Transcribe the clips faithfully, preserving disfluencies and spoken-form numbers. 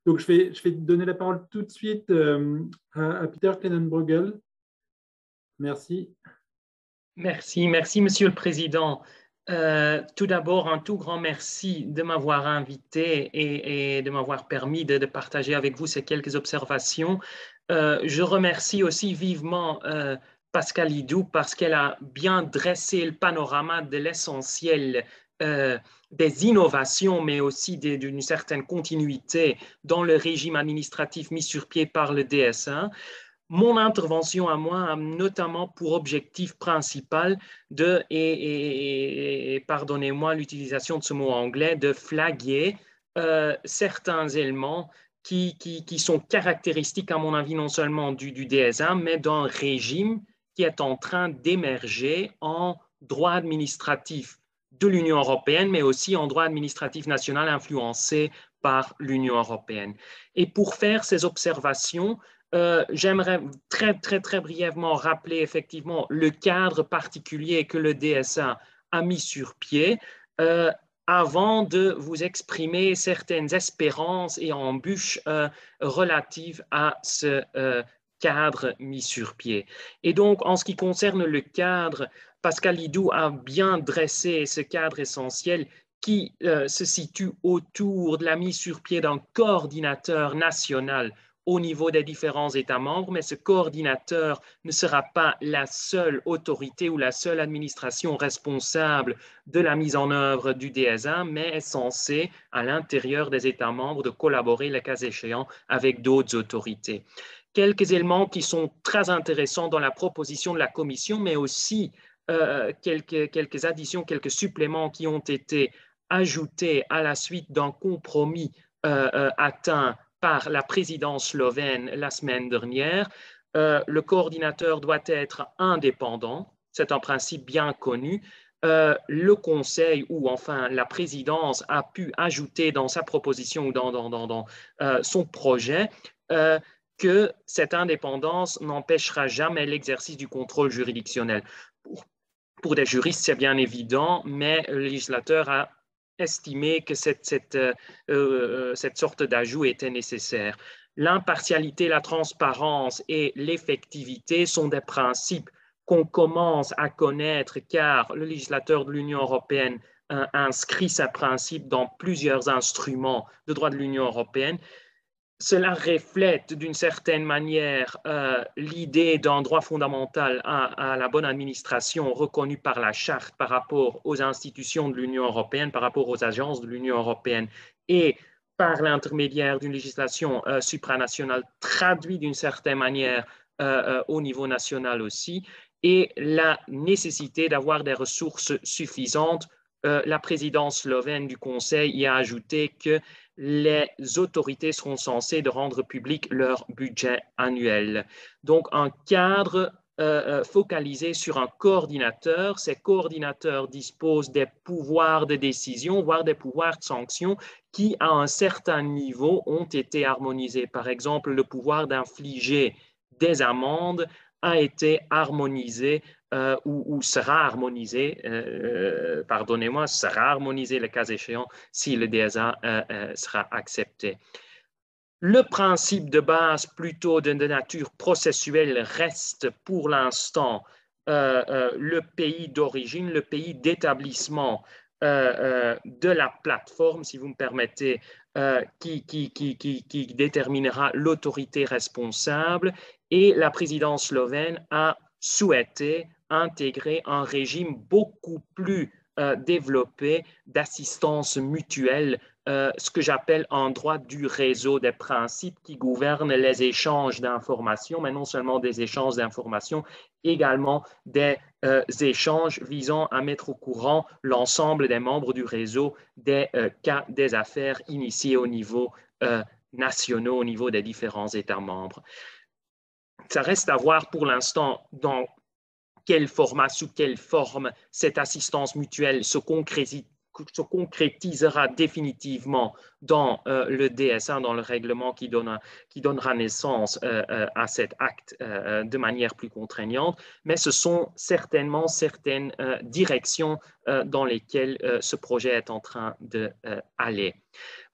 Donc, je vais, je vais donner la parole tout de suite euh, à, à Peter Kleinenbrugel. Merci. Merci, merci, Monsieur le Président. Euh, tout d'abord, un tout grand merci de m'avoir invité et, et de m'avoir permis de, de partager avec vous ces quelques observations. Euh, je remercie aussi vivement euh, Pascale Hidou parce qu'elle a bien dressé le panorama de l'essentiel euh, des innovations, mais aussi d'une certaine continuité dans le régime administratif mis sur pied par le D S un. Mon intervention à moi a notamment pour objectif principal de, et, et, et pardonnez-moi l'utilisation de ce mot anglais, de flaguer euh, certains éléments qui, qui, qui, sont caractéristiques, à mon avis, non seulement du, du D S un, mais d'un régime qui est en train d'émerger en droit administratif de l'Union européenne, mais aussi en droit administratif national influencé par l'Union européenne. Et pour faire ces observations, Euh, j'aimerais très, très, très brièvement rappeler effectivement le cadre particulier que le D S A a mis sur pied euh, avant de vous exprimer certaines espérances et embûches euh, relatives à ce euh, cadre mis sur pied. Et donc, en ce qui concerne le cadre, Pascale Hidou a bien dressé ce cadre essentiel qui euh, se situe autour de la mise sur pied d'un coordinateur national au niveau des différents États membres, mais ce coordinateur ne sera pas la seule autorité ou la seule administration responsable de la mise en œuvre du D S un, mais est censé, à l'intérieur des États membres, de collaborer, le cas échéant, avec d'autres autorités. Quelques éléments qui sont très intéressants dans la proposition de la Commission, mais aussi euh, quelques, quelques additions, quelques suppléments qui ont été ajoutés à la suite d'un compromis euh, euh, atteint par la présidence slovène la semaine dernière. Euh, le coordinateur doit être indépendant, c'est un principe bien connu. Euh, le Conseil ou enfin la présidence a pu ajouter dans sa proposition ou dans, dans, dans, dans euh, son projet euh, que cette indépendance n'empêchera jamais l'exercice du contrôle juridictionnel. Pour, pour des juristes, c'est bien évident, mais le législateur a estimé que cette, cette, euh, euh, cette sorte d'ajout était nécessaire. L'impartialité, la transparence et l'effectivité sont des principes qu'on commence à connaître car le législateur de l'Union européenne euh, inscrit ces principes dans plusieurs instruments de droit de l'Union européenne. Cela reflète d'une certaine manière euh, l'idée d'un droit fondamental à, à la bonne administration reconnu par la Charte par rapport aux institutions de l'Union européenne, par rapport aux agences de l'Union européenne et par l'intermédiaire d'une législation euh, supranationale traduite d'une certaine manière euh, euh, au niveau national aussi, et la nécessité d'avoir des ressources suffisantes. Euh, la présidence slovène du Conseil y a ajouté que les autorités seront censées de rendre public leur budget annuel. Donc, un cadre euh, focalisé sur un coordinateur. Ces coordinateurs disposent des pouvoirs de décision, voire des pouvoirs de sanction qui, à un certain niveau, ont été harmonisés. Par exemple, le pouvoir d'infliger des amendes a été harmonisé euh, ou, ou sera harmonisé, euh, pardonnez-moi, sera harmonisé le cas échéant si le D S A euh, euh, sera accepté. Le principe de base plutôt de, de nature processuelle reste pour l'instant euh, euh, le pays d'origine, le pays d'établissement euh, euh, de la plateforme, si vous me permettez, euh, qui, qui, qui, qui, qui déterminera l'autorité responsable. Et la présidence slovène a souhaité intégrer un régime beaucoup plus euh, développé d'assistance mutuelle, euh, ce que j'appelle un droit du réseau, des principes qui gouvernent les échanges d'informations, mais non seulement des échanges d'informations, également des euh, échanges visant à mettre au courant l'ensemble des membres du réseau des euh, cas des affaires initiés au niveau euh, national, au niveau des différents États membres. Ça reste à voir pour l'instant dans quel format, sous quelle forme cette assistance mutuelle se, se concrétisera définitivement dans euh, le D S A, dans le règlement qui, donne, qui donnera naissance euh, euh, à cet acte euh, de manière plus contraignante. Mais ce sont certainement certaines euh, directions euh, dans lesquelles euh, ce projet est en train d'aller. Euh,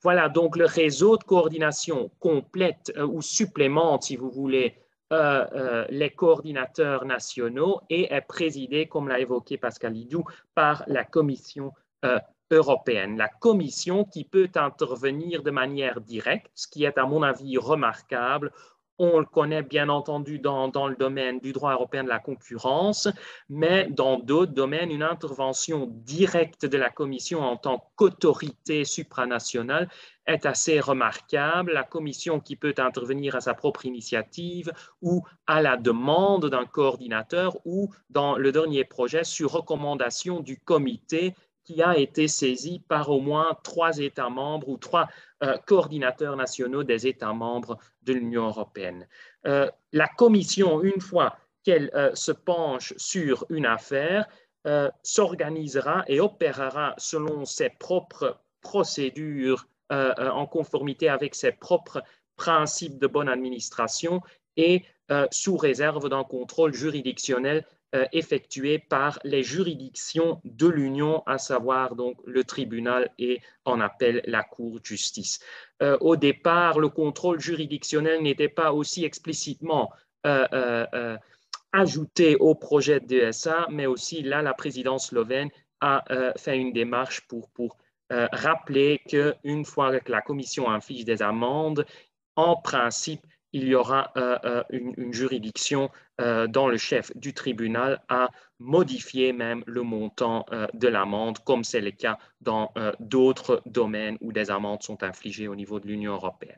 Voilà donc le réseau de coordination complète euh, ou supplémente, si vous voulez, euh, euh, les coordinateurs nationaux et est présidé, comme l'a évoqué Pascal Lidou, par la Commission euh, européenne. La Commission qui peut intervenir de manière directe, ce qui est à mon avis remarquable. On le connaît bien entendu dans, dans le domaine du droit européen de la concurrence, mais dans d'autres domaines, une intervention directe de la Commission en tant qu'autorité supranationale est assez remarquable. La Commission qui peut intervenir à sa propre initiative ou à la demande d'un coordinateur ou dans le dernier projet sur recommandation du comité qui a été saisi par au moins trois États membres ou trois euh, coordinateurs nationaux des États membres de l'Union européenne. Euh, la Commission, une fois qu'elle euh, se penche sur une affaire, euh, s'organisera et opérera selon ses propres procédures euh, en conformité avec ses propres principes de bonne administration et euh, sous réserve d'un contrôle juridictionnel euh, effectué par les juridictions de l'Union, à savoir donc le tribunal et en appel la Cour de justice. Euh, au départ, le contrôle juridictionnel n'était pas aussi explicitement euh, euh, euh, ajouté au projet de D S A, mais aussi là, la présidence slovène a euh, fait une démarche pour, pour euh, rappeler qu'une fois que la Commission inflige des amendes, en principe, il y aura euh, une, une juridiction euh, dans le chef du tribunal à modifier même le montant euh, de l'amende, comme c'est le cas dans euh, d'autres domaines où des amendes sont infligées au niveau de l'Union européenne.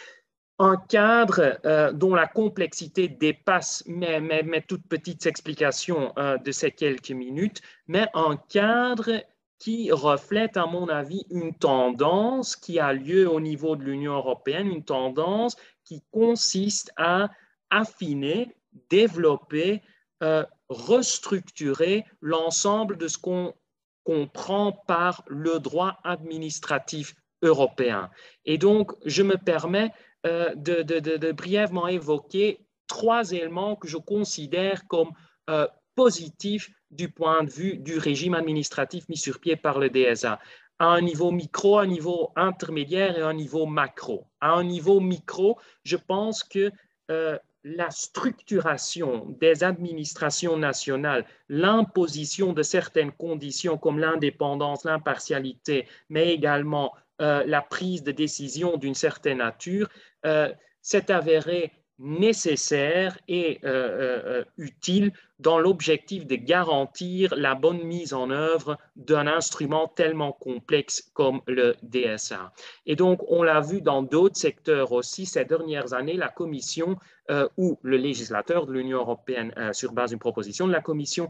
Un cadre euh, dont la complexité dépasse mes, mes, mes toutes petites explications euh, de ces quelques minutes, mais un cadre qui reflète, à mon avis, une tendance qui a lieu au niveau de l'Union européenne, une tendance qui consiste à affiner, développer, euh, restructurer l'ensemble de ce qu'on comprend par le droit administratif européen. Et donc, je me permets euh, de, de, de, de brièvement évoquer trois éléments que je considère comme euh, positifs du point de vue du régime administratif mis sur pied par le D S A, à un niveau micro, à un niveau intermédiaire et à un niveau macro. À un niveau micro, je pense que euh, la structuration des administrations nationales, l'imposition de certaines conditions comme l'indépendance, l'impartialité, mais également euh, la prise de décision d'une certaine nature, euh, s'est avéré nécessaire et euh, euh, utile dans l'objectif de garantir la bonne mise en œuvre d'un instrument tellement complexe comme le D S A. Et donc, on l'a vu dans d'autres secteurs aussi ces dernières années, la Commission euh, ou le législateur de l'Union européenne, euh, sur base d'une proposition de la Commission,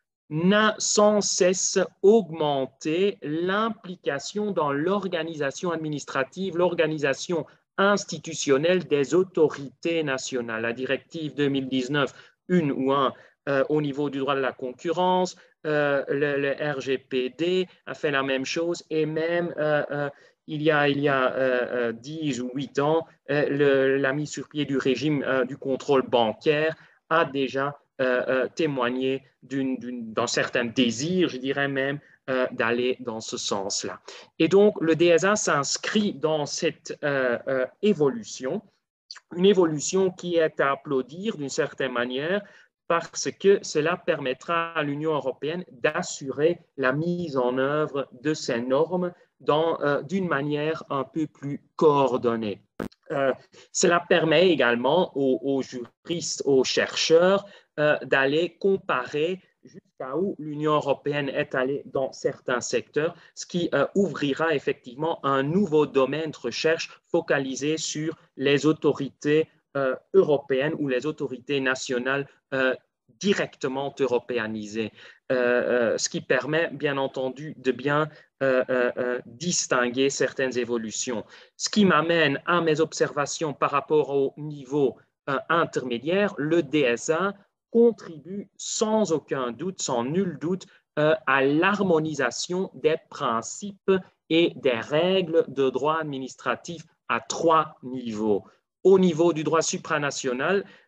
n'a sans cesse augmenté l'implication dans l'organisation administrative, l'organisation institutionnelle des autorités nationales. La directive deux mille dix-neuf, une ou un, euh, au niveau du droit de la concurrence, euh, le, le R G P D a fait la même chose et même euh, euh, il y a, il y a euh, dix ou huit ans, euh, le, la mise sur pied du régime euh, du contrôle bancaire a déjà euh, euh, témoigné d'une, d'une, d'un certain désir, je dirais même, euh, d'aller dans ce sens-là. Et donc, le D S A s'inscrit dans cette euh, euh, évolution, une évolution qui est à applaudir d'une certaine manière, parce que cela permettra à l'Union européenne d'assurer la mise en œuvre de ces normes dans, euh, d'une manière un peu plus coordonnée. Euh, cela permet également aux, aux juristes, aux chercheurs euh, d'aller comparer jusqu'à où l'Union européenne est allée dans certains secteurs, ce qui euh, ouvrira effectivement un nouveau domaine de recherche focalisé sur les autorités euh, européennes ou les autorités nationales euh, directement européanisées, euh, euh, ce qui permet bien entendu de bien euh, euh, distinguer certaines évolutions. Ce qui m'amène à mes observations par rapport au niveau euh, intermédiaire, le D S A contribue sans aucun doute, sans nul doute, euh, à l'harmonisation des principes et des règles de droit administratif à trois niveaux. Au niveau du droit supranational,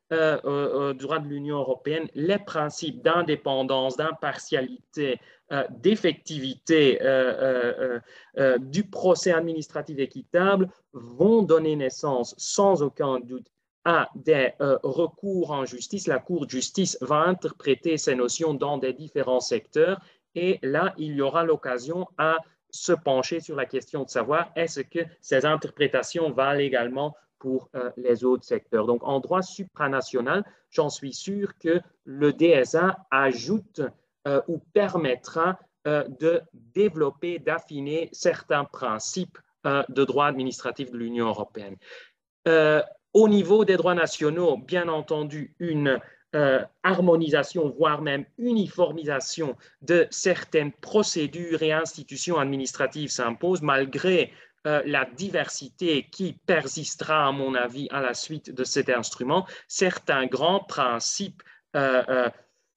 euh, euh, du droit de l'Union européenne, les principes d'indépendance, d'impartialité, euh, d'effectivité euh, euh, euh, du procès administratif équitable vont donner naissance sans aucun doute à des euh, recours en justice. La Cour de justice va interpréter ces notions dans des différents secteurs et là, il y aura l'occasion à se pencher sur la question de savoir est-ce que ces interprétations valent également pour euh, les autres secteurs. Donc, en droit supranational, j'en suis sûr que le D S A ajoute euh, ou permettra euh, de développer, d'affiner certains principes euh, de droit administratif de l'Union européenne. Euh, au niveau des droits nationaux, bien entendu, une euh, harmonisation, voire même uniformisation de certaines procédures et institutions administratives s'impose, malgré euh, la diversité qui persistera, à mon avis, à la suite de cet instrument. Certains grands principes euh, euh,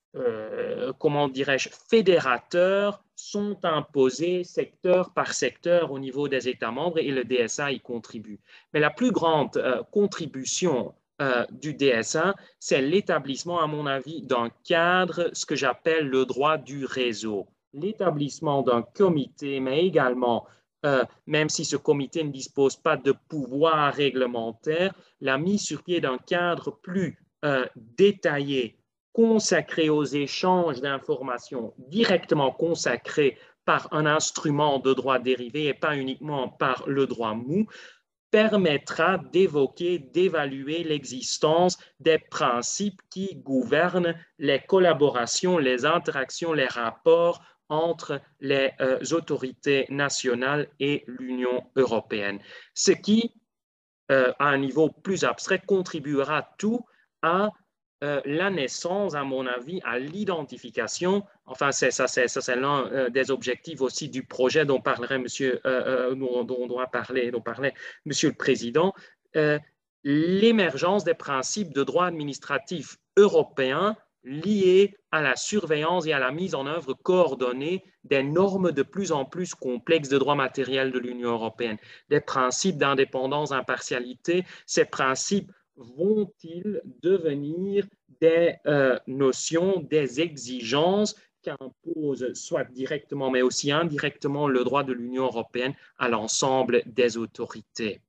Euh, comment dirais-je, fédérateurs sont imposés secteur par secteur au niveau des États membres et le D S A y contribue. Mais la plus grande euh, contribution euh, du D S A, c'est l'établissement, à mon avis, d'un cadre, ce que j'appelle le droit du réseau. L'établissement d'un comité, mais également, euh, même si ce comité ne dispose pas de pouvoir réglementaire, la mise sur pied d'un cadre plus euh, détaillé, consacré aux échanges d'informations, directement consacré par un instrument de droit dérivé et pas uniquement par le droit mou, permettra d'évoquer, d'évaluer l'existence des principes qui gouvernent les collaborations, les interactions, les rapports entre les euh, autorités nationales et l'Union européenne. Ce qui, euh, à un niveau plus abstrait, contribuera tout à Euh, la naissance, à mon avis, à l'identification, enfin, c'est, ça, c'est, ça, c'est l'un euh, des objectifs aussi du projet dont parlerait monsieur, euh, euh, dont, dont, dont, a parlé, dont parlait Monsieur le Président, euh, l'émergence des principes de droit administratif européen liés à la surveillance et à la mise en œuvre coordonnée des normes de plus en plus complexes de droit matériel de l'Union européenne, des principes d'indépendance, d'impartialité, ces principes vont-ils devenir des euh, notions, des exigences qu'impose soit directement, mais aussi indirectement le droit de l'Union européenne à l'ensemble des autorités?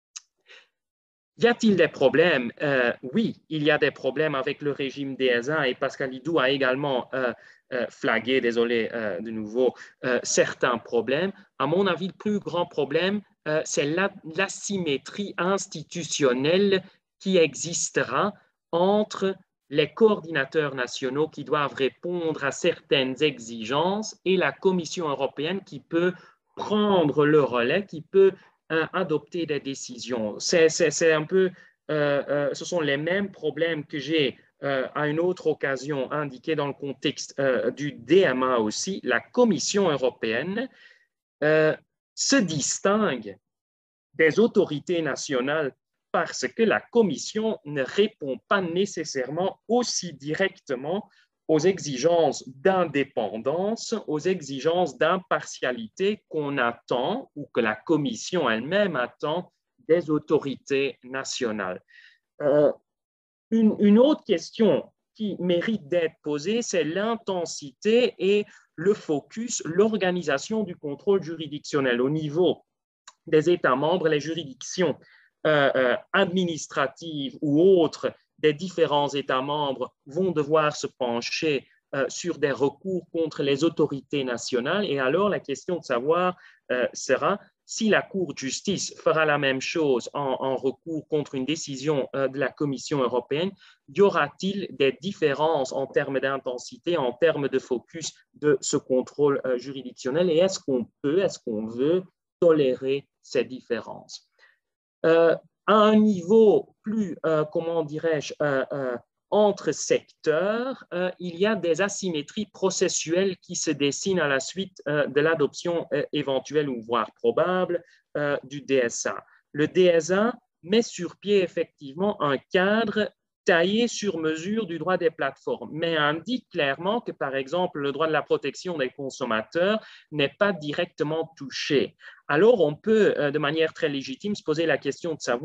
Y a-t-il des problèmes? Euh, oui, il y a des problèmes avec le régime D S A et Pascal Hidou a également euh, euh, flagué, désolé euh, de nouveau, euh, certains problèmes. À mon avis, le plus grand problème, euh, c'est l'asymétrie institutionnelle qui existera entre les coordinateurs nationaux qui doivent répondre à certaines exigences et la Commission européenne qui peut prendre le relais, qui peut euh, adopter des décisions. C'est un peu, euh, euh, ce sont les mêmes problèmes que j'ai euh, à une autre occasion indiqué dans le contexte euh, du D M A aussi. La Commission européenne euh, se distingue des autorités nationales parce que la Commission ne répond pas nécessairement aussi directement aux exigences d'indépendance, aux exigences d'impartialité qu'on attend ou que la Commission elle-même attend des autorités nationales. Euh, une, une autre question qui mérite d'être posée, c'est l'intensité et le focus, l'organisation du contrôle juridictionnel au niveau des États membres, les juridictions euh, euh, administratives ou autres des différents États membres vont devoir se pencher euh, sur des recours contre les autorités nationales. Et alors, la question de savoir euh, sera si la Cour de justice fera la même chose en, en recours contre une décision euh, de la Commission européenne, y aura-t-il des différences en termes d'intensité, en termes de focus de ce contrôle euh, juridictionnel? Et est-ce qu'on peut, est-ce qu'on veut tolérer ces différences? Euh, à un niveau plus, euh, comment dirais-je, euh, euh, entre secteurs, euh, il y a des asymétries processuelles qui se dessinent à la suite euh, de l'adoption euh, éventuelle ou voire probable euh, du D S A. Le D S A met sur pied effectivement un cadre taillé sur mesure du droit des plateformes, mais indique clairement que, par exemple, le droit de la protection des consommateurs n'est pas directement touché. Alors, on peut, de manière très légitime, se poser la question de savoir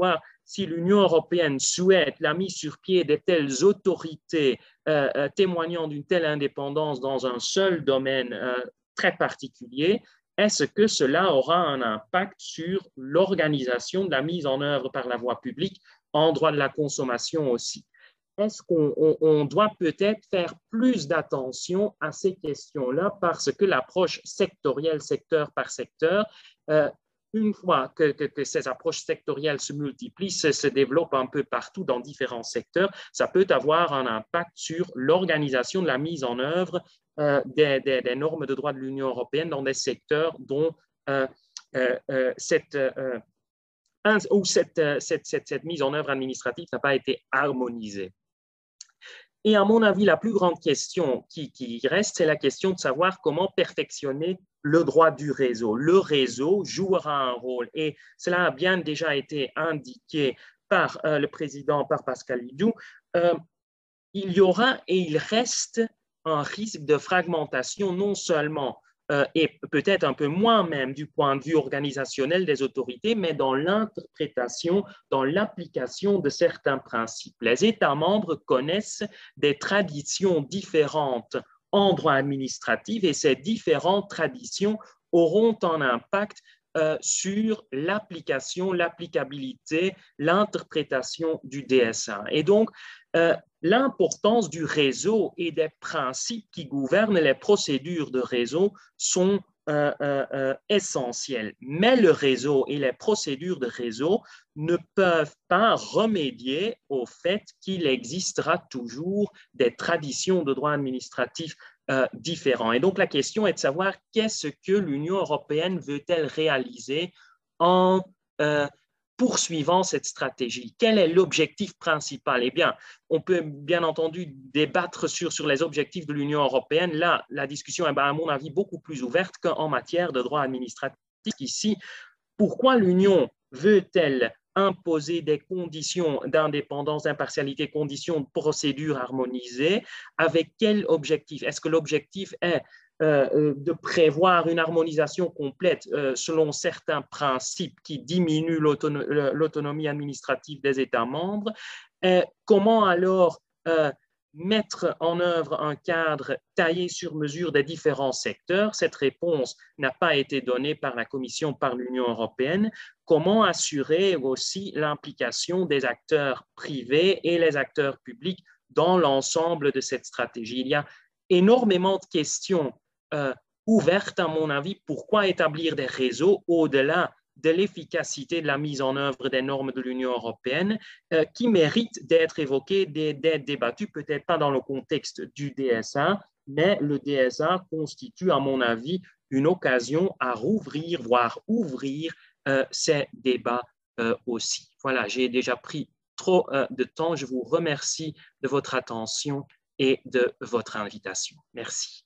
si l'Union européenne souhaite la mise sur pied de telles autorités euh, euh, témoignant d'une telle indépendance dans un seul domaine euh, très particulier, est-ce que cela aura un impact sur l'organisation de la mise en œuvre par la voie publique en droit de la consommation aussi? Est-ce qu'on on, on doit peut-être faire plus d'attention à ces questions-là parce que l'approche sectorielle, secteur par secteur, euh, une fois que, que, que ces approches sectorielles se multiplient, se, se développent un peu partout dans différents secteurs, ça peut avoir un impact sur l'organisation de la mise en œuvre euh, des, des, des normes de droit de l'Union européenne dans des secteurs dont euh, euh, euh, cette, euh, où cette, cette, cette, cette mise en œuvre administrative n'a pas été harmonisée. Et à mon avis, la plus grande question qui, qui reste, c'est la question de savoir comment perfectionner le droit du réseau. Le réseau jouera un rôle, et cela a bien déjà été indiqué par euh, le président, par Pascalidou. Euh, il y aura et il reste un risque de fragmentation, non seulement euh, et peut-être un peu moins même du point de vue organisationnel des autorités, mais dans l'interprétation, dans l'application de certains principes. Les États membres connaissent des traditions différentes en droit administratif et ces différentes traditions auront un impact euh, sur l'application, l'applicabilité, l'interprétation du D S A. Et donc, euh, l'importance du réseau et des principes qui gouvernent les procédures de réseau sont euh, euh, essentiels. Mais le réseau et les procédures de réseau ne peuvent pas remédier au fait qu'il existera toujours des traditions de droit administratif euh, différents. Et donc, la question est de savoir qu'est-ce que l'Union européenne veut-elle réaliser en euh, poursuivant cette stratégie. Quel est l'objectif principal? Eh bien, on peut bien entendu débattre sur, sur les objectifs de l'Union européenne. Là, la discussion est, à mon avis, beaucoup plus ouverte qu'en matière de droit administratif. Ici, pourquoi l'Union veut-elle imposer des conditions d'indépendance, d'impartialité, conditions de procédure harmonisées? Avec quel objectif? Est-ce que l'objectif est Euh, de prévoir une harmonisation complète euh, selon certains principes qui diminuent l'autonomie administrative des États membres? Et comment alors euh, mettre en œuvre un cadre taillé sur mesure des différents secteurs? Cette réponse n'a pas été donnée par la Commission, par l'Union européenne. Comment assurer aussi l'implication des acteurs privés et les acteurs publics dans l'ensemble de cette stratégie? Il y a énormément de questions Euh, ouverte, à mon avis. Pourquoi établir des réseaux au-delà de l'efficacité de la mise en œuvre des normes de l'Union européenne euh, qui méritent d'être évoquées, d'être débattues, peut-être pas dans le contexte du D S A, mais le D S A constitue, à mon avis, une occasion à rouvrir, voire ouvrir euh, ces débats euh, aussi. Voilà, j'ai déjà pris trop euh, de temps. Je vous remercie de votre attention et de votre invitation. Merci.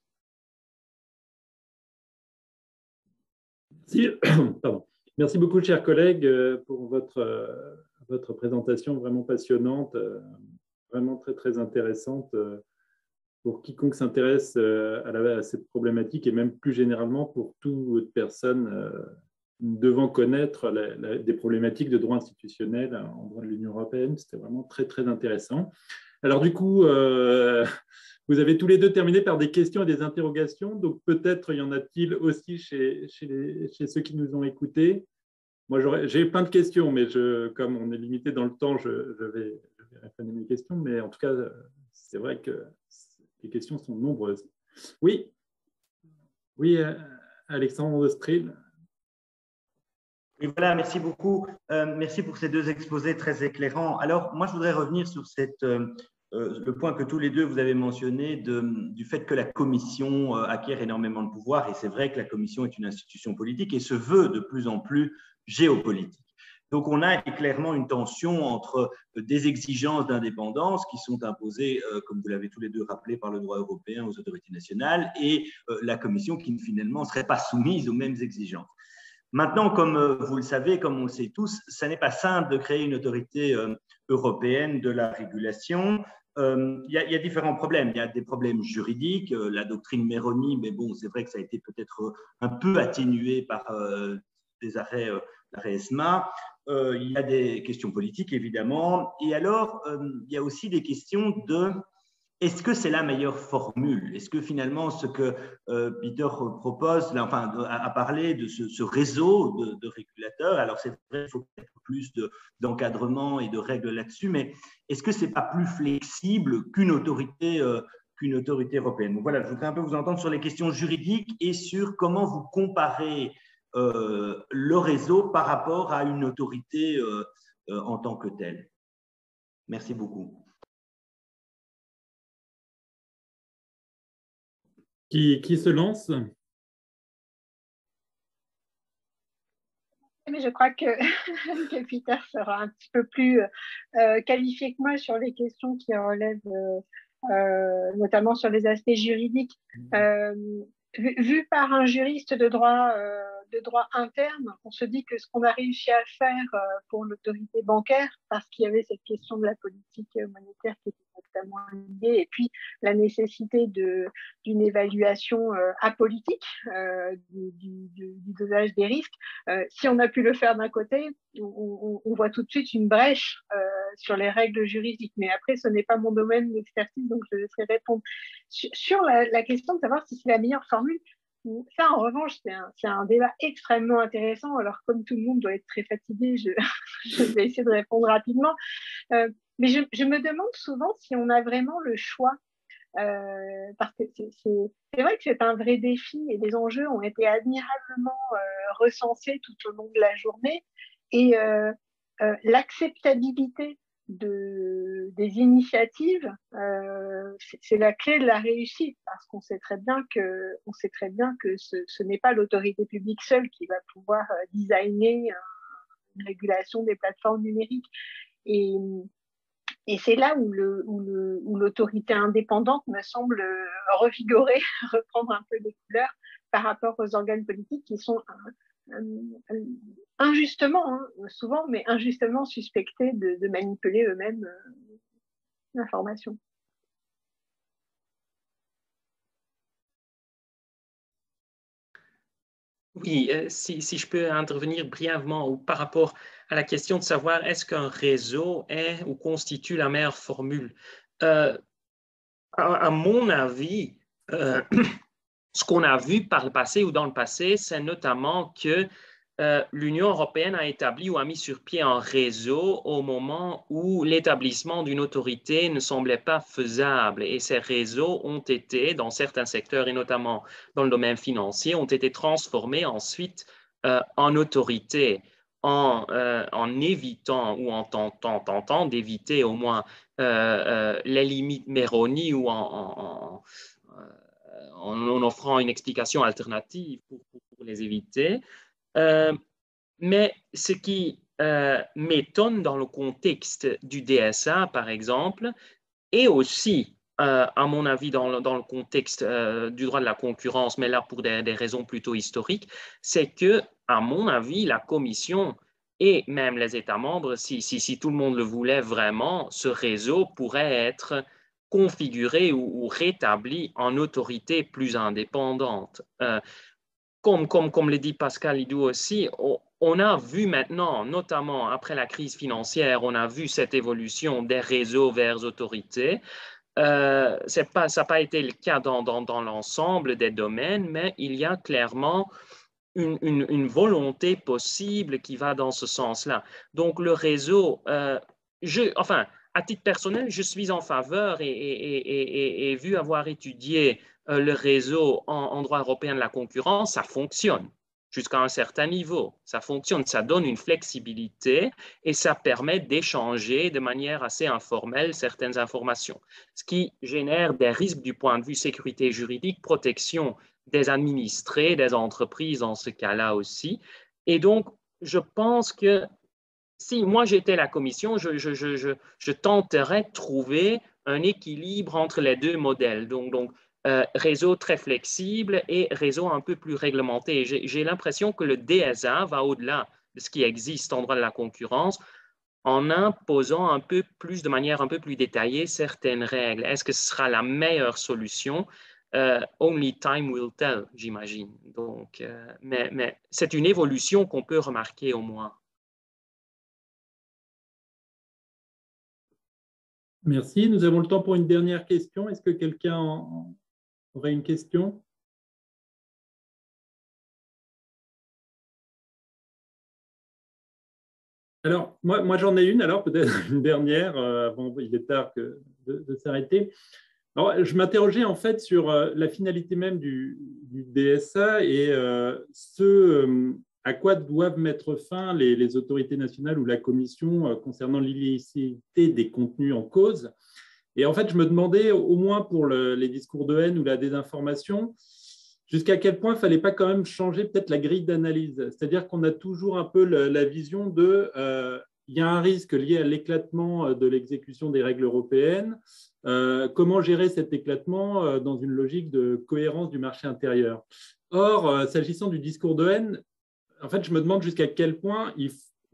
Merci. Pardon. Merci beaucoup, chers collègues, pour votre, votre présentation vraiment passionnante, vraiment très, très intéressante pour quiconque s'intéresse à, à cette problématique et même plus généralement pour toute personne devant connaître la, la, des problématiques de droit institutionnel en droit de l'Union européenne. C'était vraiment très, très intéressant. Alors du coup, euh, vous avez tous les deux terminé par des questions et des interrogations, donc peut-être y en a-t-il aussi chez, chez, les, chez ceux qui nous ont écoutés. Moi, j'ai plein de questions, mais je, comme on est limité dans le temps, je, je vais, je vais répondre à mes questions, mais en tout cas, c'est vrai que les questions sont nombreuses. Oui, oui, Alexandre Stril. Oui, voilà, merci beaucoup. Euh, merci pour ces deux exposés très éclairants. Alors, moi, je voudrais revenir sur cette, euh, le point que tous les deux vous avez mentionné de, du fait que la Commission euh, acquiert énormément de pouvoir. Et c'est vrai que la Commission est une institution politique et se veut de plus en plus géopolitique. Donc, on a clairement une tension entre des exigences d'indépendance qui sont imposées, euh, comme vous l'avez tous les deux rappelé, par le droit européen aux autorités nationales et euh, la Commission qui, finalement, ne serait pas soumise aux mêmes exigences. Maintenant, comme vous le savez, comme on le sait tous, ce n'est pas simple de créer une autorité euh, européenne de la régulation. Euh, il, y a, il y a différents problèmes. Il y a des problèmes juridiques, euh, la doctrine Meroni, mais bon, c'est vrai que ça a été peut-être un peu atténué par euh, des arrêts, euh, l'arrêt ESMA. Euh, il y a des questions politiques, évidemment. Et alors, euh, il y a aussi des questions de est-ce que c'est la meilleure formule? Est-ce que finalement, ce que euh, Peter propose, là, enfin, a, a parlé de ce, ce réseau de, de régulateurs, alors c'est vrai, il faut peut-être plus de, d'encadrement et de règles là-dessus, mais est-ce que ce n'est pas plus flexible qu'une autorité, euh, qu'une autorité européenne? Donc voilà, je voudrais un peu vous entendre sur les questions juridiques et sur comment vous comparez euh, le réseau par rapport à une autorité euh, euh, en tant que telle. Merci beaucoup. Qui, qui se lance? Mais je crois que, que Peter sera un petit peu plus euh, qualifié que moi sur les questions qui relèvent euh, euh, notamment sur les aspects juridiques. Euh, vu, vu par un juriste de droit, euh, de droit interne, on se dit que ce qu'on a réussi à faire euh, pour l'autorité bancaire, parce qu'il y avait cette question de la politique monétaire qui était notamment liée, et puis la nécessité de, d'une évaluation euh, apolitique euh, du, du, du dosage des risques. Euh, si on a pu le faire d'un côté, on, on, on voit tout de suite une brèche euh, sur les règles juridiques. Mais après, ce n'est pas mon domaine d'expertise, donc je laisserai répondre. Sur, sur la, la question de savoir si c'est la meilleure formule, ça, en revanche, c'est un, c'est un débat extrêmement intéressant. Alors, comme tout le monde doit être très fatigué, je, je vais essayer de répondre rapidement. Euh, mais je, je me demande souvent si on a vraiment le choix. Euh, parce que c'est, c'est, c'est vrai que c'est un vrai défi et les enjeux ont été admirablement euh, recensés tout au long de la journée. Et euh, euh, l'acceptabilité de, des initiatives, euh, c'est, c'est la clé de la réussite, parce qu'on sait très bien que, on sait très bien que ce, ce n'est pas l'autorité publique seule qui va pouvoir euh, designer une régulation des plateformes numériques. Et, et c'est là où, le, où, le, où l'autorité indépendante me semble revigorer, reprendre un peu des couleurs par rapport aux organes politiques qui sont euh, injustement, hein, souvent, mais injustement suspectés de, de manipuler eux-mêmes euh, l'information. Oui, euh, si, si je peux intervenir brièvement par rapport à la question de savoir est-ce qu'un réseau est ou constitue la meilleure formule. Euh, à, à mon avis, euh, ce qu'on a vu par le passé ou dans le passé, c'est notamment que euh, l'Union européenne a établi ou a mis sur pied un réseau au moment où l'établissement d'une autorité ne semblait pas faisable. Et ces réseaux ont été, dans certains secteurs et notamment dans le domaine financier, ont été transformés ensuite euh, en autorité, en, euh, en évitant ou en tentant, tentant d'éviter au moins euh, euh, les limites Meroni ou en, en, en, en offrant une explication alternative pour, pour, pour les éviter. Euh, mais ce qui euh, m'étonne dans le contexte du D S A, par exemple, et aussi, euh, à mon avis, dans le, dans le contexte euh, du droit de la concurrence, mais là pour des, des raisons plutôt historiques, c'est que, à mon avis, la Commission et même les États membres, si, si, si tout le monde le voulait vraiment, ce réseau pourrait être configuré ou, ou rétabli en autorité plus indépendante. Euh, Comme, comme, comme le dit Pascal Hidou aussi, on, on a vu maintenant, notamment après la crise financière, on a vu cette évolution des réseaux vers autorités. Euh, c'est pas, ça n'a pas été le cas dans, dans, dans l'ensemble des domaines, mais il y a clairement une, une, une volonté possible qui va dans ce sens-là. Donc le réseau, euh, je, enfin, à titre personnel, je suis en faveur et, et, et, et, et vu avoir étudié le réseau en, en droit européen de la concurrence, ça fonctionne jusqu'à un certain niveau. Ça fonctionne, ça donne une flexibilité et ça permet d'échanger de manière assez informelle certaines informations, ce qui génère des risques du point de vue sécurité juridique, protection des administrés, des entreprises dans ce cas-là aussi. Et donc, je pense que si moi j'étais la commission, je, je, je, je, je tenterais de trouver un équilibre entre les deux modèles. Donc, donc euh, réseau très flexible et réseau un peu plus réglementé. J'ai, j'ai l'impression que le D S A va au-delà de ce qui existe en droit de la concurrence en imposant un peu plus, de manière un peu plus détaillée, certaines règles. Est-ce que ce sera la meilleure solution? euh, only time will tell, j'imagine. Donc, euh, mais, mais c'est une évolution qu'on peut remarquer au moins. Merci. Nous avons le temps pour une dernière question. Est-ce que quelqu'un aurait une question? Alors, moi, moi j'en ai une, alors peut-être une dernière, euh, avant, il est tard que de, de s'arrêter. Alors, je m'interrogeais en fait sur euh, la finalité même du, du D S A et euh, ce euh, à quoi doivent mettre fin les, les autorités nationales ou la Commission euh, concernant l'illicité des contenus en cause. Et en fait, je me demandais, au moins pour le, les discours de haine ou la désinformation, jusqu'à quel point il ne fallait pas quand même changer peut-être la grille d'analyse. C'est-à-dire qu'on a toujours un peu la, la vision de euh, il y a un risque lié à l'éclatement de l'exécution des règles européennes. Euh, comment gérer cet éclatement euh, dans une logique de cohérence du marché intérieur? Or, euh, s'agissant du discours de haine, en fait, je me demande jusqu'à quel point il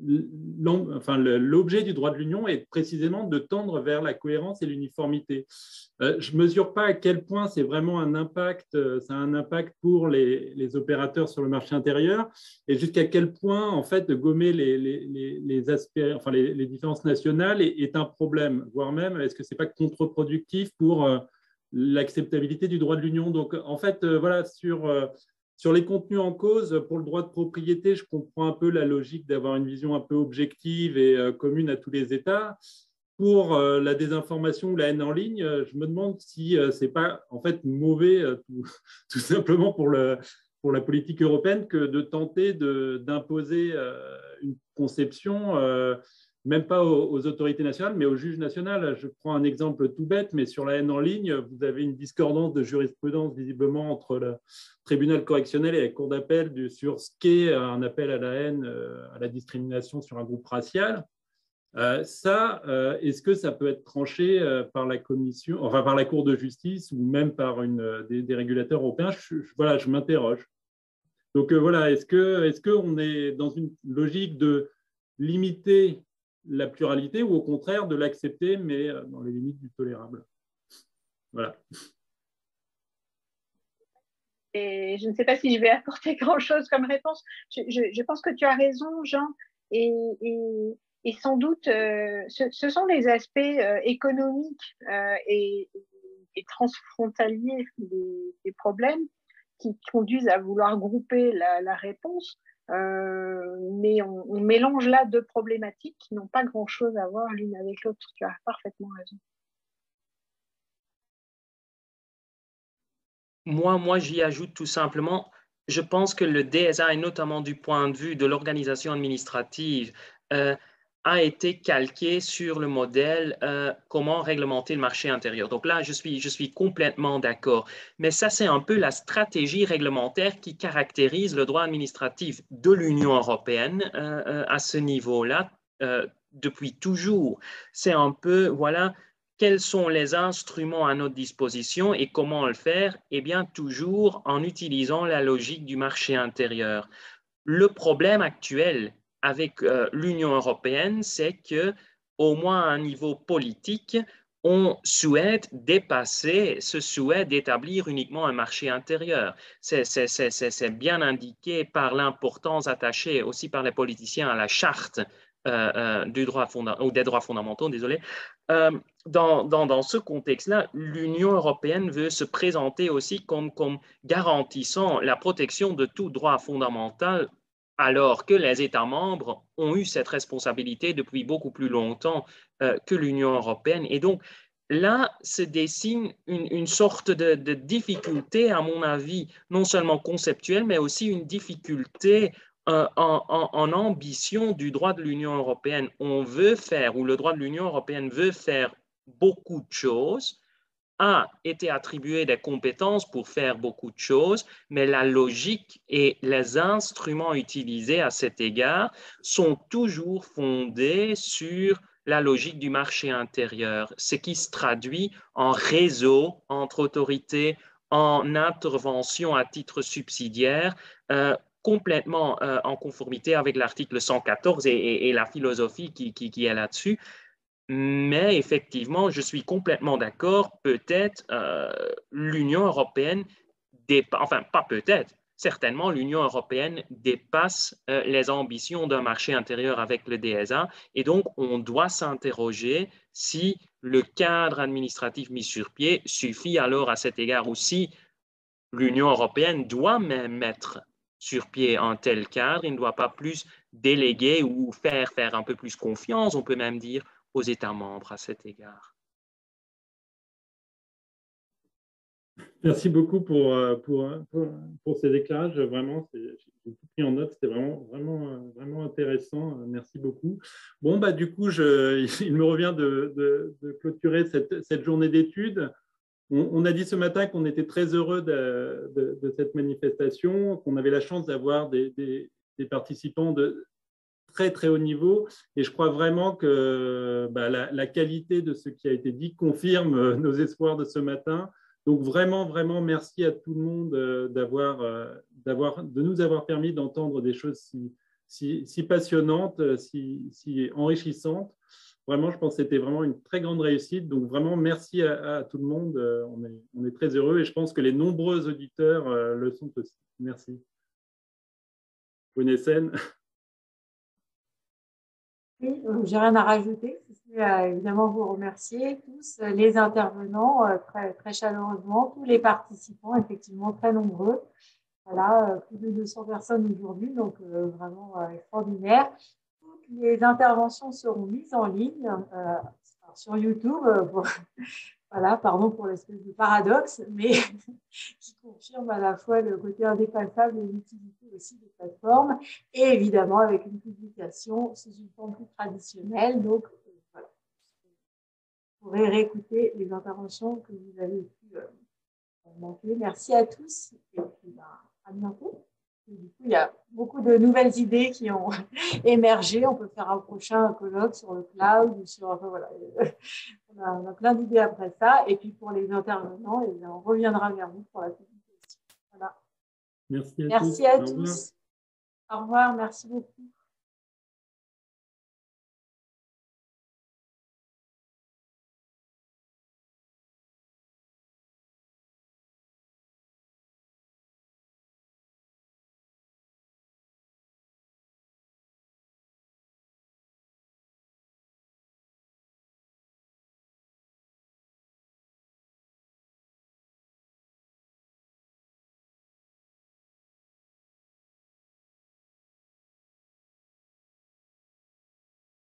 Enfin, l'objet du droit de l'Union est précisément de tendre vers la cohérence et l'uniformité. Euh, je ne mesure pas à quel point c'est vraiment un impact, ça a un impact pour les, les opérateurs sur le marché intérieur et jusqu'à quel point, en fait, de gommer les, les, les, aspects, enfin, les, les différences nationales est, est un problème, voire même, est-ce que ce n'est pas contre-productif pour euh, l'acceptabilité du droit de l'Union? Donc, en fait, euh, voilà, sur... Euh, Sur les contenus en cause, pour le droit de propriété, je comprends un peu la logique d'avoir une vision un peu objective et euh, commune à tous les États. Pour euh, la désinformation ou la haine en ligne, euh, je me demande si euh, ce n'est pas en fait mauvais, euh, tout, tout simplement pour, le, pour la politique européenne, que de tenter d'imposer euh, une conception euh, même pas aux, aux autorités nationales, mais aux juges nationaux. Je prends un exemple tout bête, mais sur la haine en ligne, vous avez une discordance de jurisprudence visiblement entre le tribunal correctionnel et la cour d'appel sur ce qu'est un appel à la haine, à la discrimination sur un groupe racial. Euh, ça, euh, est-ce que ça peut être tranché euh, par la commission, enfin par la Cour de justice ou même par une, des, des régulateurs européens? je, je, Voilà, je m'interroge. Donc euh, voilà, est-ce que, est-ce qu'on est dans une logique de limiter la pluralité ou au contraire de l'accepter, mais dans les limites du tolérable? Voilà. Et je ne sais pas si je vais apporter grand-chose comme réponse. Je, je, je pense que tu as raison, Jean, et, et, et sans doute, euh, ce, ce sont des aspects euh, économiques euh, et, et transfrontaliers des, des problèmes qui conduisent à vouloir grouper la, la réponse. Euh, mais on, on mélange là deux problématiques qui n'ont pas grand-chose à voir l'une avec l'autre. Tu as parfaitement raison. Moi, moi j'y ajoute tout simplement, je pense que le D S A, et notamment du point de vue de l'organisation administrative, euh, a été calqué sur le modèle euh, comment réglementer le marché intérieur. Donc là, je suis, je suis complètement d'accord. Mais ça, c'est un peu la stratégie réglementaire qui caractérise le droit administratif de l'Union européenne euh, euh, à ce niveau-là euh, depuis toujours. C'est un peu, voilà, quels sont les instruments à notre disposition et comment le faire? Eh bien, toujours en utilisant la logique du marché intérieur. Le problème actuel avec euh, l'Union européenne, c'est que, au moins à un niveau politique, on souhaite dépasser ce souhait d'établir uniquement un marché intérieur. C'est bien indiqué par l'importance attachée aussi par les politiciens à la charte euh, euh, du droit ou des droits fondamentaux, désolé. Euh, dans, dans, dans ce contexte-là, l'Union européenne veut se présenter aussi comme, comme garantissant la protection de tout droit fondamental, alors que les États membres ont eu cette responsabilité depuis beaucoup plus longtemps euh, que l'Union européenne. Et donc, là se dessine une, une sorte de, de difficulté, à mon avis, non seulement conceptuelle, mais aussi une difficulté euh, en, en, en ambition du droit de l'Union européenne. On veut faire, ou le droit de l'Union européenne veut faire beaucoup de choses, a été attribué des compétences pour faire beaucoup de choses, mais la logique et les instruments utilisés à cet égard sont toujours fondés sur la logique du marché intérieur, ce qui se traduit en réseau entre autorités, en intervention à titre subsidiaire, euh, complètement euh, en conformité avec l'article cent quatorze et, et, et la philosophie qui, qui, qui est là-dessus. Mais effectivement, je suis complètement d'accord, peut-être euh, l'Union européenne, dépa- enfin pas peut-être, certainement l'Union européenne dépasse euh, les ambitions d'un marché intérieur avec le D S A et donc on doit s'interroger si le cadre administratif mis sur pied suffit alors à cet égard ou si l'Union européenne doit même mettre sur pied un tel cadre, il ne doit pas plus déléguer ou faire, faire un peu plus confiance, on peut même dire, aux États membres à cet égard. Merci beaucoup pour, pour, pour, pour ces éclairages. Vraiment, j'ai tout pris en note. C'était vraiment, vraiment, vraiment intéressant. Merci beaucoup. Bon, bah, du coup, je, il me revient de, de, de clôturer cette, cette journée d'études. On, on a dit ce matin qu'on était très heureux de, de, de cette manifestation, qu'on avait la chance d'avoir des, des, des participants de très, très haut niveau. Et je crois vraiment que bah, la, la qualité de ce qui a été dit confirme nos espoirs de ce matin. Donc vraiment, vraiment, merci à tout le monde euh, d'avoir, euh, d'avoir, de nous avoir permis d'entendre des choses si, si, si passionnantes, si, si enrichissantes. Vraiment, je pense que c'était vraiment une très grande réussite. Donc vraiment, merci à, à tout le monde. Euh, on, est, on est très heureux et je pense que les nombreux auditeurs euh, le sont aussi. Merci. Bonne-Essène. Oui, euh, j'ai rien à rajouter. Je vais évidemment vous remercier tous euh, les intervenants euh, très, très chaleureusement, tous les participants, effectivement très nombreux. Voilà, euh, plus de deux cents personnes aujourd'hui, donc euh, vraiment euh, extraordinaire. Toutes les interventions seront mises en ligne euh, sur YouTube. Euh, pour, voilà, pardon pour l'espèce de paradoxe, mais qui confirme à la fois le côté indépassable et l'utilité aussi des plateformes, et évidemment avec une publication sous une forme plus traditionnelle. Donc, euh, voilà. Vous pourrez réécouter les interventions que vous avez pu euh, manquer. Merci à tous et puis ben, à bientôt. Et du coup, il y a beaucoup de nouvelles idées qui ont émergé. On peut faire un prochain colloque sur le cloud ou sur, enfin, voilà. On a, on a plein d'idées après ça. Et puis pour les intervenants, et bien, on reviendra vers vous pour la publication. Voilà. Merci à Merci tous. à Au revoir. tous. Au revoir. Merci beaucoup.